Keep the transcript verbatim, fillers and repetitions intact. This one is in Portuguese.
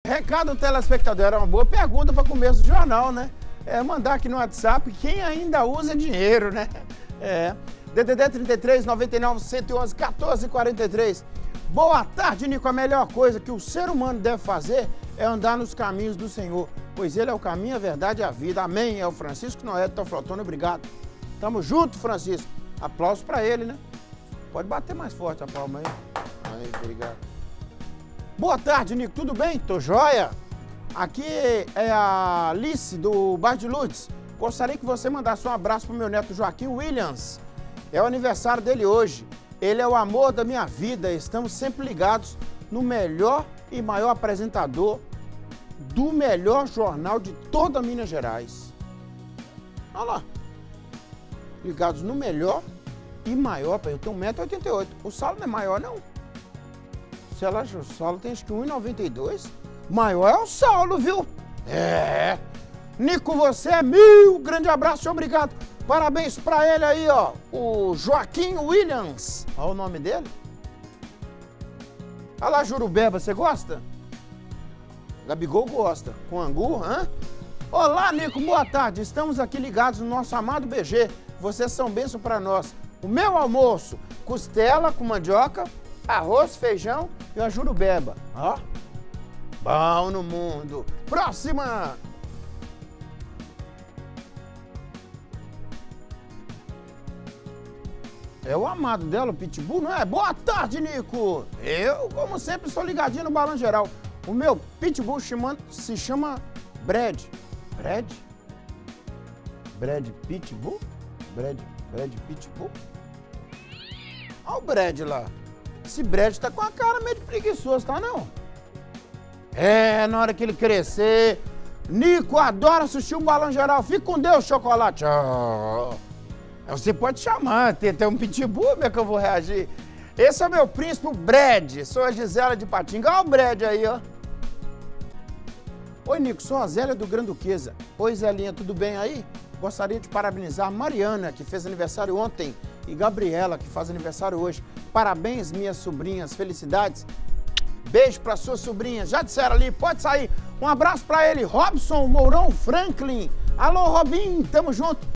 Recado do telespectador, era uma boa pergunta para começo do jornal, né? É mandar aqui no WhatsApp quem ainda usa dinheiro, né? É. D D D trinta e três, noventa e nove, cento e onze, quatorze, quarenta e três. Boa tarde, Nico. A melhor coisa que o ser humano deve fazer é andar nos caminhos do Senhor, pois Ele é o caminho, a verdade e a vida. Amém. É o Francisco Noé do Teoflotone. Obrigado. Tamo junto, Francisco. Aplausos para ele, né? Pode bater mais forte a palma aí. Aí, obrigado. Boa tarde, Nico. Tudo bem? Tô joia. Aqui é a Alice, do bairro de Lourdes. Gostaria que você mandasse um abraço pro meu neto Joaquim Williams. É o aniversário dele hoje. Ele é o amor da minha vida. Estamos sempre ligados no melhor e maior apresentador do melhor jornal de toda Minas Gerais. Olha lá. Ligados no melhor e maior. Eu tenho um metro e oitenta e oito. O Saulo não é maior, não. Se ela, o Saulo tem acho que um metro e noventa e dois. Maior é o Saulo, viu? É. Nico, você é mil. Grande abraço e obrigado. Parabéns pra ele aí, ó. O Joaquim Williams. Olha o nome dele. Olha lá, Jurubeba, você gosta? Gabigol gosta. Com angu, hã? Olá, Nico, boa tarde. Estamos aqui ligados no nosso amado B G. Vocês são bênção pra nós. O meu almoço, costela com mandioca, arroz, feijão e uma jurubeba. Ó. Bom no mundo. Próxima! É o amado dela, o Pitbull, não é? Boa tarde, Nico! Eu, como sempre, sou ligadinho no Balão Geral. O meu Pitbull se chama Brad. Brad? Brad Pitbull? Brad, Brad Pitbull? Olha o Brad lá. Esse Brad tá com a cara meio de preguiçoso, tá não? É, na hora que ele crescer... Nico, adoro assistir o Balão Geral. Fica com Deus, chocolate. Tchau. Você pode chamar, tem até um pitbull, como é que eu vou reagir? Esse é o meu príncipe, o Brad. Sou a Gisela de Patinga. Olha o Brad aí, ó. Oi, Nico, sou a Zélia do Granduquesa. Oi, Zelinha, tudo bem aí? Gostaria de parabenizar a Mariana, que fez aniversário ontem, e Gabriela, que faz aniversário hoje. Parabéns, minhas sobrinhas. Felicidades. Beijo para suas sobrinhas. Já disseram ali, pode sair. Um abraço para ele, Robson Mourão Franklin. Alô, Robin, tamo junto.